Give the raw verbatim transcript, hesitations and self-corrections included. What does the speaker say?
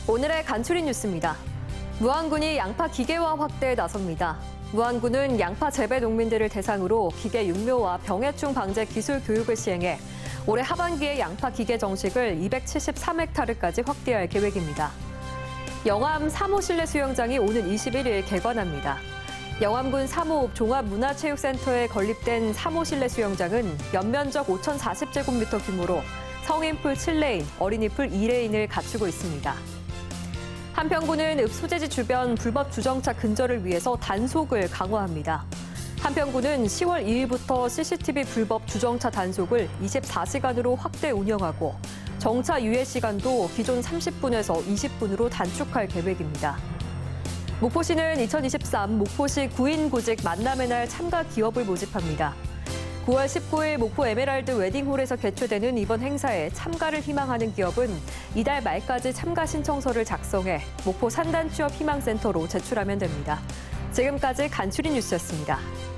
오늘의 간추린 뉴스입니다. 무안군이 양파 기계화 확대에 나섭니다. 무안군은 양파 재배 농민들을 대상으로 기계 육묘와 병해충 방제 기술 교육을 시행해 올해 하반기에 양파 기계 정식을 이백칠십삼 헥타르까지 확대할 계획입니다. 영암 삼 호 실내 수영장이 오는 이십일 일 개관합니다. 영암군 삼 호 종합문화체육센터에 건립된 삼 호 실내 수영장은 연면적 오천사십 제곱미터 규모로 성인풀 칠 레인, 어린이풀 이 레인을 갖추고 있습니다. 한평군은 읍소재지 주변 불법 주정차 근절을 위해서 단속을 강화합니다. 한평군은 시월 이 일부터 씨씨티비 불법 주정차 단속을 이십사 시간으로 확대 운영하고 정차 유예 시간도 기존 삼십 분에서 이십 분으로 단축할 계획입니다. 목포시는 이천이십삼 목포시 구인구직 만남의 날 참가 기업을 모집합니다. 구월 십구 일 목포 에메랄드 웨딩홀에서 개최되는 이번 행사에 참가를 희망하는 기업은 이달 말까지 참가 신청서를 작성해 목포 산단취업희망센터로 제출하면 됩니다. 지금까지 간추린 뉴스였습니다.